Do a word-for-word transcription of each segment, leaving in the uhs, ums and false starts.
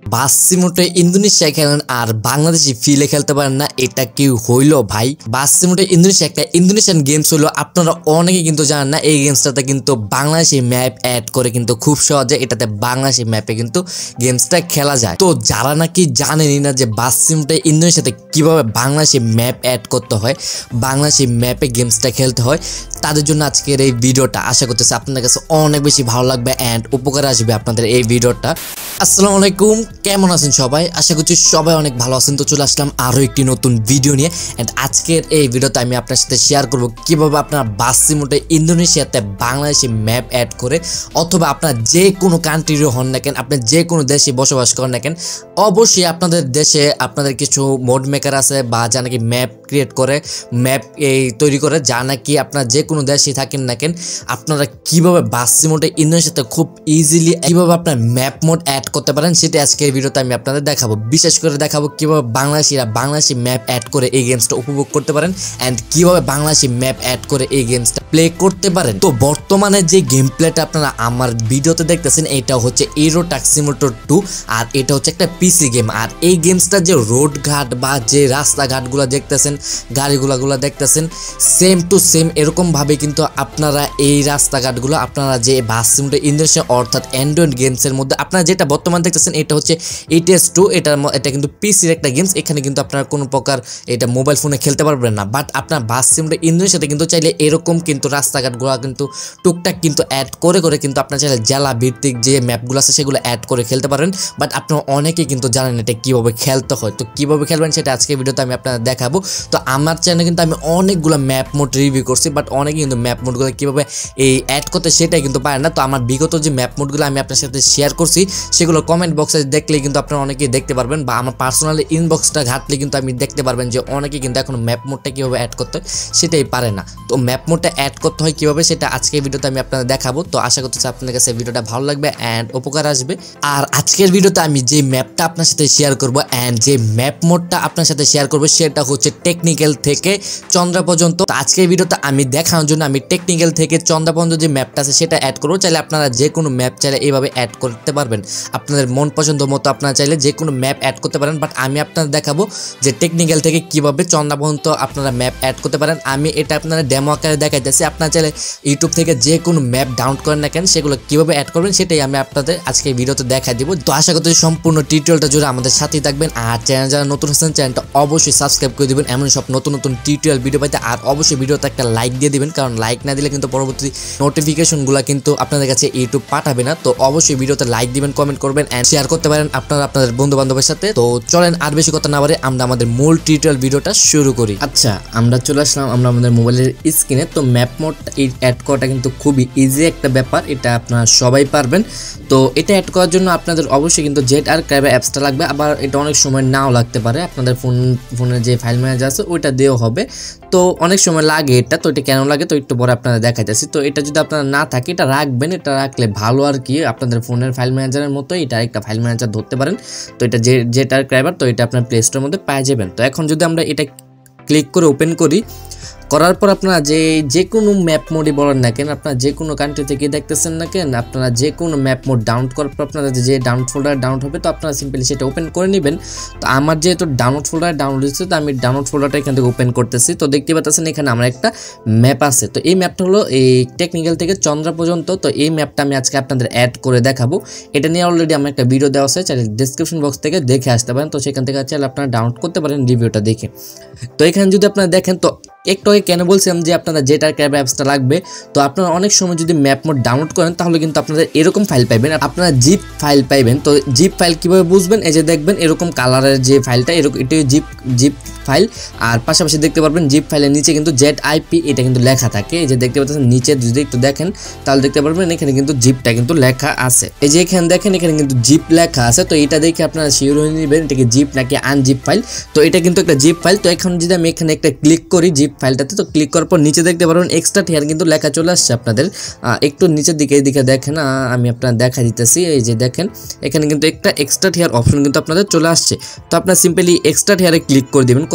বাস simulator Indonesia খেলেন আর বাংলাদেশি ফিলে খেলতে পারেন না, এটা কি হইল ভাই? বাস সিমুটে ইন্দোনেশিয়া একটা ইন্দোনেশিয়ান গেমস হলো, আপনারা অনেকে কিন্তু জানেন না। এই গেমসটাতে কিন্তু বাংলাদেশি ম্যাপ অ্যাড করে কিন্তু খুব সহজে এটাতে বাংলাদেশি ম্যাপে কিন্তু গেমসটা খেলা যায়। তো যারা নাকি জানেনই না যে বাস সিমুটে ইন্দোনেশিয়াতে কিভাবে বাংলাদেশি ম্যাপ অ্যাড করতে হয়, বাংলাদেশি ম্যাপে গেমসটা খেলতে হয়, তাদের জন্য আজকের এই ভিডিওটা আশা করতেছি আপনাদের কাছে অনেক বেশি ভালো লাগবে অ্যান্ড উপকারে আসবে আপনাদের এই ভিডিওটা। আসসালামু আলাইকুম, কেমন আছেন সবাই? আশা করছি সবাই অনেক ভালো আছেন। তো চলে আসলাম আরও একটি নতুন ভিডিও নিয়ে অ্যান্ড আজকের এই ভিডিওতে আমি আপনার সাথে শেয়ার করব কীভাবে আপনার বাস সিমুটে ইন্দোনেশিয়াতে বাংলাদেশি ম্যাপ অ্যাড করে, অথবা আপনার যে কোনো কান্ট্রিরও হন না কেন, আপনি যে কোনো দেশে বসবাস করেন না কেন, অবশ্যই আপনাদের দেশে আপনাদের কিছু মোড মেকার আছে বা যা নাকি ম্যাপ ক্রিয়েট করে, ম্যাপ এই তৈরি করে, যা নাকি আপনার যে কোনো দেশে থাকেন না কেন, আপনারা কীভাবে বাস সিমুটে ইন্দোনেশিয়াতে খুব ইজিলি কীভাবে আপনার ম্যাপ মোড অ্যাড করতে পারেন সেটা আজকের ভিডিওতে আমি আপনাদের দেখাবো। বিশেষ করে দেখাবো কীভাবে বাংলাদেশিরা বাংলাদেশি ম্যাপ অ্যাড করে এই গেমসটা উপভোগ করতে পারেন অ্যান্ড কীভাবে বাংলাদেশি ম্যাপ অ্যাড করে এই গেমসটা প্লে করতে পারেন। তো বর্তমানে যে গেম প্লেটা আপনারা আমার ভিডিওতে দেখতেছেন এটা হচ্ছে ইউরো ট্রাক সিমুলেটর টু, আর এটা হচ্ছে একটা পিসি গেম। আর এই গেমসটা যে রোড ঘাট বা যে রাস্তাঘাটগুলো দেখতেছেন, গাড়িগুলাগুলো দেখতেছেন, সেম টু সেম এরকমভাবে কিন্তু আপনারা এই রাস্তাঘাটগুলো আপনারা যে বাস সিমুলেটর ইন্দোনেশিয়া অর্থাৎ অ্যান্ড্রয়েড গেমসের মধ্যে আপনারা যেটা বর্তমানে দেখতেছেন এটা হচ্ছে ইটিএস টু, এটার এটা কিন্তু পিসির একটা গেমস। এখানে কিন্তু আপনারা কোনো প্রকার এটা মোবাইল ফোনে খেলতে পারবেন না, বাট আপনার বাস সিমুলেটর ইন্দোনেশিয়াতে কিন্তু চাইলে এরকম কিন্তু রাস্তাঘাটগুলো কিন্তু টুকটাক কিন্তু অ্যাড করে করে কিন্তু আপনার চাইলে জেলা ভিত্তিক যে ম্যাপগুলো আছে সেগুলো অ্যাড করে খেলতে পারেন। বাট আপনারা অনেকেই কিন্তু জানেন এটা কীভাবে খেলতে হয়। তো কীভাবে খেলবেন সেটা আজকে ভিডিওতে আমি আপনাদের দেখাবো। তো আমার চ্যানেলে কিন্তু আমি অনেকগুলো ম্যাপ মোড রিভিউ করছি, বাট অনেকে কিন্তু ম্যাপ মোডগুলো কীভাবে এই অ্যাড করতে সেটাই কিন্তু পারেন না। তো আমার বিগত যে ম্যাপ মোডগুলো আমি আপনার সাথে শেয়ার করছি সেগুলো কমেন্ট বক্সে দেখলে কিন্তু আপনারা অনেকেই দেখতে পারবেন, বা আমার পার্সোনালি ইনবক্সটা ঘাটলে কিন্তু আমি দেখতে পারবেন যে অনেকে কিন্তু এখন ম্যাপ মোডটা কীভাবে অ্যাড করতে হয় সেটাই পারে না। তো ম্যাপ মোডটা অ্যাড করতে হয় কীভাবে সেটা আজকের ভিডিওতে আমি আপনাদের দেখাবো। তো আশা করতেছি আপনাদের কাছে ভিডিওটা ভালো লাগবে অ্যান্ড উপকার আসবে। আর আজকের ভিডিওতে আমি যে ম্যাপটা আপনার সাথে শেয়ার করবো অ্যান্ড যে ম্যাপ মোডটা আপনার সাথে শেয়ার করবো সেটা হচ্ছে টেকনিক্যাল থেকে চন্দ্রা পর্যন্ত। আজকের ভিডিওতে আমি দেখানোর জন্য আমি টেকনিক্যাল থেকে চন্দ্রা পর্যন্ত যে ম্যাপটা আছে সেটা অ্যাড করবো। চাইলে আপনারা যে কোনো ম্যাপ চাইলে এইভাবে অ্যাড করতে পারবেন, আপনাদের মন পছন্দ মতো আপনারা চাইলে যে কোনো ম্যাপ অ্যাড করতে পারেন। বাট আমি আপনাদের দেখাবো যে টেকনিক্যাল থেকে কীভাবে চন্দ্রা পর্যন্ত আপনারা ম্যাপ অ্যাড করতে পারেন। আমি এটা আপনারা ডেমো আকারে দেখাইতেছি, আপনারা চাইলে ইউটিউব থেকে যে কোনো ম্যাপ ডাউনলোড করেন না কেন সেগুলো কীভাবে অ্যাড করবেন সেটাই আমি আপনাদের আজকে ভিডিওতে দেখা দিব। তো আশা করতে সম্পূর্ণ টিউটোরিয়ালটা জুড়ে আমাদের সাথেই থাকবেন। আর চ্যানেল যারা নতুন আছেন চ্যানেলটা অবশ্যই সাবস্ক্রাইব করে দিবেন এমন সব নতুন নতুন টিউটোরিয়াল ভিডিও পাইতে। আর অবশ্যই ভিডিওতে একটা লাইক দিয়ে দিবেন, কারণ লাইক না দিলে কিন্তু পরবর্তী নোটিফিকেশনগুলো কিন্তু আপনাদের কাছে ইউটিউব পাঠাবে না। তো অবশ্যই ভিডিওতে লাইক দিবেন, কমেন্ট করবেন অ্যান্ড শেয়ার করতে পারেন আপনারা আপনাদের বন্ধু বান্ধবের সাথে। তো চলেন আর বেশি কথা না বলে আমরা আমাদের মূল টিউটোরিয়াল ভিডিওটা শুরু করি। আচ্ছা, আমরা চলে আসলাম আমরা আমাদের মোবাইলের স্ক্রিনে। তো ম্যাপ মোড অ্যাড করাটা কিন্তু খুবই ইজি একটা ব্যাপার, এটা আপনারা সবাই পারবেন। তো এটা অ্যাড করার জন্য আপনাদের অবশ্যই কিন্তু জেট আর্কাইভ অ্যাপসটা লাগবে, আবার এটা অনেক সময় নাও লাগতে পারে। আপনাদের ফোন ফোনের যে ফাইল ম্যানেজার আছে ওইটা দিয়েও হবে। তো অনেক সময় লাগে এটা, তো এটা কেন লাগে তো একটু পরে আপনারা দেখাইতেছি। তো এটা যদি আপনারা না থাকে এটা রাখবেন, এটা রাখলে ভালো আর কি। আপনাদের ফোনের ফাইল ম্যানেজারের মতো এটা একটা ফাইল ম্যানেজার ধরতে পারেন। তো এটা যে জেট আর্কাইভার, তো এটা আপনার প্লে স্টোরের মধ্যে পেয়ে যাবেন। তো এখন যদি আমরা এটা ক্লিক করে ওপেন করি, করার পর আপনারা যে যে কোনো ম্যাপ মোডই বলেন না কেন, আপনারা যে কোনো কান্ট্রি থেকে দেখতেছেন না কেন, আপনারা যে কোনো ম্যাপ মোড ডাউনলোড করার পর আপনারা যে ডাউনলোড ফোল্ডার ডাউনলোড হবে, তো আপনারা সিম্পলি সেটা ওপেন করে নেবেন। তো আমার যেহেতু ডাউনলোড ফোল্ডার ডাউনলোড হচ্ছে, তো আমি ডাউনলোড ফোল্ডারটা এখান থেকে ওপেন করতেছি। তো দেখতে পাচ্ছেন এখানে আমার একটা ম্যাপ আছে। তো এই ম্যাপটা হলো এই টেকনিক্যাল থেকে চন্দ্রা পর্যন্ত। তো এই ম্যাপটা আমি আজকে আপনাদের অ্যাড করে দেখাবো। এটা নিয়ে অলরেডি আমার একটা ভিডিও দেওয়া আছে, চাইলে ডিসক্রিপশন বক্স থেকে দেখে আসতে পারেন। তো সেখান থেকে চাইলে আপনারা ডাউনলোড করতে পারেন রিভিউটা দেখে। তো এখানে যদি আপনারা দেখেন, তো একটু আগে কেন বলছিলাম যে আপনারা জেট আর্কাইভ অ্যাপসটা লাগবে। তো আপনারা অনেক সময় যদি ম্যাপ মোড ডাউনলোড করেন তাহলে কিন্তু আপনাদের এরকম ফাইল পাইবেন, আপনারা জিপ ফাইল পাইবেন। তো জিপ ফাইল কীভাবে বুঝবেন, এই যে দেখবেন এরকম কালারের যে ফাইলটা, এরকম এটাই জিপ জিপ ফাইল। আর পাশাপাশি দেখতে পারবেন জিপ ফাইলের নিচে কিন্তু জেড আইপি এটা কিন্তু লেখা থাকে। এই যে দেখতে পাচ্ছেন নিচে যদি একটু দেখেন তাহলে দেখতে পারবেন এখানে কিন্তু জিপটা কিন্তু লেখা আছে। এই যে এখানে দেখেন এখানে কিন্তু জিপ লেখা আছে। তো এটা দেখে আপনারা শিওর হয়ে নেবেন এটা কি জিপ নাকি আনজিপ ফাইল। তো এটা কিন্তু একটা জিপ ফাইল। তো এখন যদি আমি এখানে একটা ক্লিক করি জিপ ফাইলটাতে, তো ক্লিক করার পর নিচে দেখতে পারবেন এক্সট্রা হেয়ার কিন্তু লেখা চলে আসছে আপনাদের। একটু নিচের দিকে এদিকে দেখেন, আমি আপনার দেখা দিতেছি। এই যে দেখেন এখানে কিন্তু একটা এক্সট্রা হেয়ার অপশন কিন্তু আপনাদের চলে আসছে। তো আপনার সিম্পলি এক্সট্রা হেয়ারে ক্লিক করে দিবেন।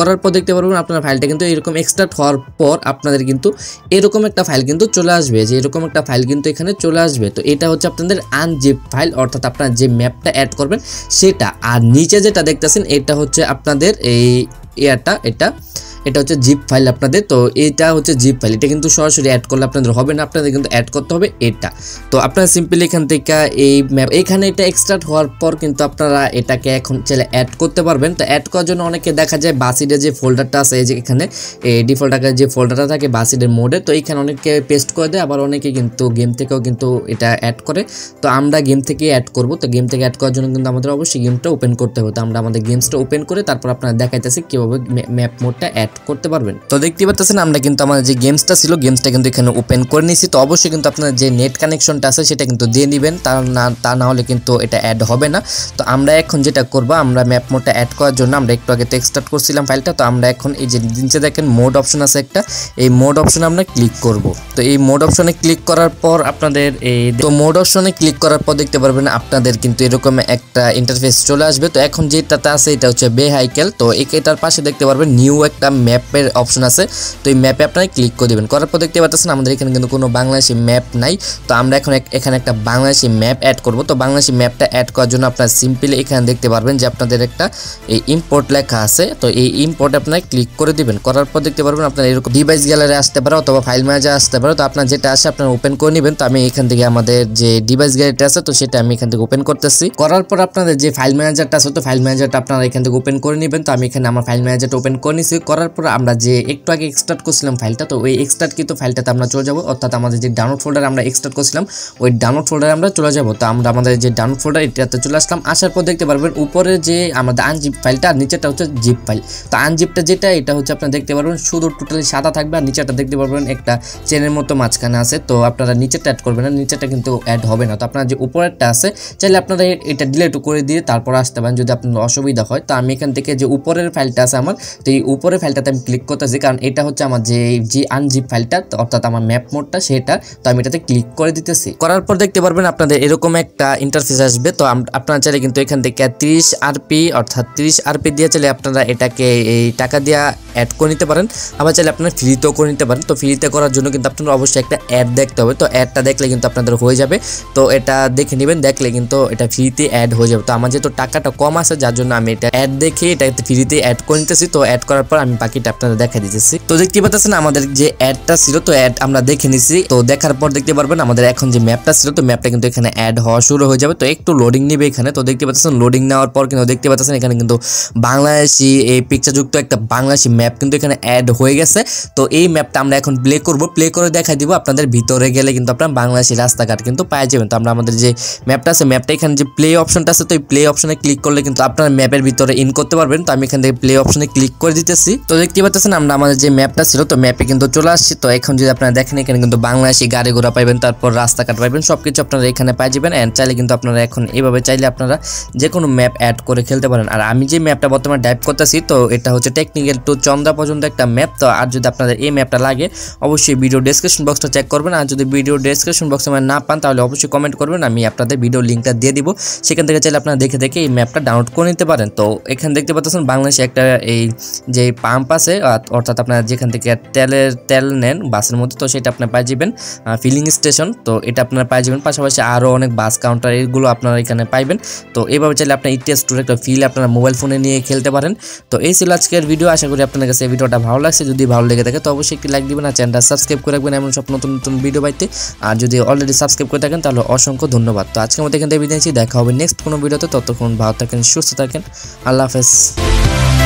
করার পর দেখতে পারবেন আপনার ফাইলটা কিন্তু এরকম এক্সট্রাক্ট হওয়ার পর আপনাদের কিন্তু এরকম একটা ফাইল কিন্তু চলে আসবে, যে এরকম একটা ফাইল কিন্তু এখানে চলে আসবে। তো এটা হচ্ছে আপনাদের আনজিপ ফাইল, অর্থাৎ আপনারা যে ম্যাপটা অ্যাড করবেন সেটা। আর নিচে যেটা দেখতেছেন এটা হচ্ছে আপনাদের এই ইয়াটা, এটা এটা হচ্ছে জিপ ফাইল আপনাদের। তো এটা হচ্ছে জিপ ফাইল, এটা কিন্তু সরাসরি অ্যাড করলে আপনাদের হবে না, আপনাদের কিন্তু অ্যাড করতে হবে এটা। তো আপনারা সিম্পলি এখান থেকে এই ম্যাপ এখানে এটা এক্সট্রাক্ট হওয়ার পর কিন্তু আপনারা এটাকে এখন চাইলে অ্যাড করতে পারবেন। তো অ্যাড করার জন্য অনেকে দেখা যায় বাসিডের যে ফোল্ডারটা আছে, এই যে এখানে এই ডিফল্ট আকারে যে ফোল্ডারটা থাকে বাসিডের মোডে, তো এইখানে অনেকে পেস্ট করে দেয়, আবার অনেকে কিন্তু গেম থেকেও কিন্তু এটা অ্যাড করে। তো আমরা গেম থেকে অ্যাড করব। তো গেম থেকে অ্যাড করার জন্য কিন্তু আমাদের অবশ্যই গেমটা ওপেন করতে হবে। তো আমরা আমাদের গেমসটা ওপেন করে তারপর আপনারা দেখাইতেছি কীভাবে ম্যাপ মোডটা অ্যাড করতে পারবেন। তো দেখতে পাচ্ছেন আমরা কিন্তু আমাদের যে গেমসটা ছিল গেমসটা কিন্তু এখানে ওপেন করে নিয়েছি। তো অবশ্যই কিন্তু আপনার যে নেট কানেকশনটা আছে সেটা কিন্তু দিয়ে নেবেন, তা না তা না হলে কিন্তু এটা অ্যাড হবে না। তো আমরা এখন যেটা করব, আমরা ম্যাপ মোডটা অ্যাড করার জন্য আমরা একটু আগে তো এক্সট্রাক্ট করছিলাম ফাইলটা, তো আমরা এখন এই যে নিচে দেখেন মোড অপশন আছে একটা, এই মোড অপশনে আমরা ক্লিক করব। তো এই মোড অপশনে ক্লিক করার পর আপনাদের এই তো মোড অপশনে ক্লিক করার পর দেখতে পারবেন আপনাদের কিন্তু এরকম একটা ইন্টারফেস চলে আসবে। তো এখন যেটাতে আছে এটা হচ্ছে ভেহিকেল। তো এটার পাশে দেখতে পারবেন নিউ একটা ম্যাপের অপশন আছে। তো এই ম্যাপে আপনারা ক্লিক করে দেবেন। করার পর দেখতে পাচ্ছেন আমাদের এখানে কিন্তু কোনো বাংলাদেশি ম্যাপ নাই। তো আমরা এখন এখানে একটা বাংলাদেশি ম্যাপ অ্যাড করব। তো বাংলাদেশি ম্যাপটা অ্যাড করার জন্য আপনারা সিম্পলি এখানে দেখতে পারবেন যে আপনাদের একটা এই ইম্পোর্ট লেখা আছে। তো এই ইম্পোর্ট আপনারা ক্লিক করে দিবেন। করার পর দেখতে পারবেন আপনার এরকম ডিভাইস গ্যালারি আসতে পারে অথবা ফাইল ম্যানেজার আসতে পারে। তো আপনার যেটা আসে আপনারা ওপেন করে নেবেন। তো আমি এখান থেকে আমাদের যে ডিভাইস গ্যালারিটা আছে তো সেটা আমি এখান থেকে ওপেন করতেছি। করার পর আপনাদের যে ফাইল ম্যানেজারটা আছে তো ফাইল ম্যানেজারটা আপনারা এখান থেকে ওপেন করে নেবেন। তো আমি এখানে আমার ফাইল ম্যানেজারটা ওপেন করে নিয়েছি। করার পর আমরা যে একটু আগে এক্সট্রাক্ট করছিলাম ফাইলটা, তো ওই এক্সট্রাক্ট কিন্তু ফাইলটাতে আমরা চলে যাব, অর্থাৎ আমাদের যে ডাউনলোড ফোল্ডার আমরা এক্সট্রাক্ট করছিলাম ওই ডাউনলোড ফোল্ডারে আমরা চলে যাব। তো আমরা আমাদের যে ডাউনলোড ফোল্ডার এটাতে চলে আসলাম। আসার পর দেখতে পারবেন উপরে যে আমাদের আনজিপ ফাইলটা আর নিচেটা হচ্ছে জিপ ফাইল। তো আনজিপটা যেটা এটা হচ্ছে আপনারা দেখতে পারবেন শুধু টোটালি সাদা থাকবে, আর নিচেটা দেখতে পারবেন একটা চেনের মতো মাঝখানে আছে। তো আপনারা নিচেটা অ্যাড করবেন না, নিচেটা কিন্তু অ্যাড হবে না। তো আপনারা যে উপরেরটা আছে চাইলে আপনারা এটা ডিলিট করে দিয়ে তারপর আসতে পারেন যদি আপনার অসুবিধা হয়। তো আমি এখান থেকে যে উপরের ফাইলটা আছে আমার, তো এই উপরের ফাইলটাতে আমি ক্লিক করতেছি, কারণ এটা হচ্ছে আমার যে যে আনজিপ ফাইলটা অর্থাৎ আমার ম্যাপ মোডটা সেটা। তো আমি এটাতে ক্লিক করে দিতেছি। করার পর দেখতে পারবেন আপনাদের এরকম একটা ইন্টারফেস আসবে। তো আপনারা চাইলে কিন্তু এখান থেকে তিরিশ আরপি অর্থাৎ তিরিশ আরপি দিয়ে চাইলে আপনারা এটাকে এই টাকা দিয়ে অ্যাড করে নিতে পারেন, আবার চাইলে আপনারা ফ্রিতেও করে নিতে পারেন। তো ফ্রিতে করার জন্য কিন্তু আপনারা অবশ্যই একটা অ্যাড দেখতে হবে। তো অ্যাডটা দেখলে কিন্তু আপনাদের হয়ে যাবে। তো এটা দেখে নেবেন, দেখলে কিন্তু এটা ফ্রিতে অ্যাড হয়ে যাবে। তো আমার যেহেতু টাকাটা কম আছে যার জন্য আমি এটা অ্যাড দেখে এটা ফ্রিতে অ্যাড করে নিতেছি। তো অ্যাড করার পর আমি বাকিটা আপনাদের দেখা দিতেছি। তো দেখতে পাচ্ছেন আমাদের যে অ্যাডটা ছিল তো অ্যাড আমরা দেখে নিছি। তো দেখার পর দেখতে পারবেন আমাদের এখন যে ম্যাপটা ছিল তো ম্যাপটা কিন্তু এখানে অ্যাড হওয়া শুরু হয়ে যাবে। তো একটু লোডিং নেবে এখানে। তো দেখতে পাচ্ছেন লোডিং নেওয়ার পর কিন্তু দেখতে পাচ্ছেন এখানে কিন্তু বাংলাদেশি এই পিকচারযুক্ত একটা বাংলাদেশি ম্যাপ কিন্তু এখানে অ্যাড হয়ে গেছে। তো এই ম্যাপটা আমরা এখন প্লে করব, প্লে করে দেখাই দিব আপনাদের। ভিতরে গেলে কিন্তু আপনারা বাংলাদেশি রাস্তাঘাট কিন্তু পাওয়া যাবেন। তো আমরা আমাদের যে ম্যাপটা আছে ম্যাপটা এখানে যে প্লে অপশনটা আছে তো এই প্লে অপশনে ক্লিক করলে কিন্তু আপনারা ম্যাপের ভিতরে ইন করতে পারবেন। তো আমি এখান থেকে প্লে অপশনে ক্লিক করে দিতেছি। তো দেখতে পাচ্ছেন আমরা আমাদের যে ম্যাপটা ছিল তো ম্যাপে কিন্তু চলে আসছি। তো এখন যদি আপনারা দেখেন এখানে কিন্তু বাংলাদেশি গাড়ি ঘোড়া পাইবেন, তারপর রাস্তাঘাট পাইবেন, সবকিছু আপনারা এখানে পাই যাবেন। এন্ড চাইলে কিন্তু আপনারা এখন এইভাবে চাইলে আপনারা যে কোনো ম্যাপ অ্যাড করে খেলতে পারেন। আর আমি যে ম্যাপটা বর্তমানে টাইপ করতেছি তো এটা হচ্ছে টেকনিক্যাল টু চন্দ্রা পর্যন্ত একটা ম্যাপ। তো আর যদি আপনাদের এই ম্যাপটা লাগে অবশ্যই ভিডিও ডেসক্রিপশন বক্সটা চেক করবেন। আর যদি ভিডিও ডেসক্রিপশন বক্সে মানে না পান তাহলে অবশ্যই কমেন্ট করবেন, আমি আপনাদের ভিডিও লিঙ্কটা দিয়ে দিব। সেখান থেকে চাইলে আপনারা দেখে দেখে এই ম্যাপটা ডাউনলোড করে নিতে পারেন। তো এখানে দেখতে পাচ্ছেন বাংলাদেশে একটা এই যে পাম্প আছে, অর্থাৎ আপনারা যেখান থেকে তেলের তেল নেন বাসের মধ্যে তো সেটা আপনারা পাই যাবেন, ফিলিং স্টেশন। তো এটা আপনারা পাই যাবেন। পাশাপাশি আরও অনেক বাস কাউন্টার এগুলো আপনারা এখানে পাইবেন। তো এইভাবে চাইলে আপনার ইটিএস টুর একটা ফিল আপনারা মোবাইল ফোনে নিয়ে খেলতে পারেন। তো এই ছিল আজকের ভিডিও। আশা করি আপনাদের কাছে এই ভিডিওটা ভালো লাগছে। যদি ভালো লেগে থাকে তো অবশ্যই একটি লাইক দিবেন আর চ্যানেলটা সাবস্ক্রাইব করে রাখবেন এমন সব নতুন নতুন ভিডিও পাইতে। আর যদি অলরেডি সাবস্ক্রাইব করে থাকেন তাহলে অসংখ্য ধন্যবাদ। তো আজকের মতো এখান থেকে বিদায় নিচ্ছি, দেখা হবে নেক্সট কোনো ভিডিওতে। ততক্ষণ ভালো থাকেন, সুস্থ থাকেন, আল্লাহ হাফেজ।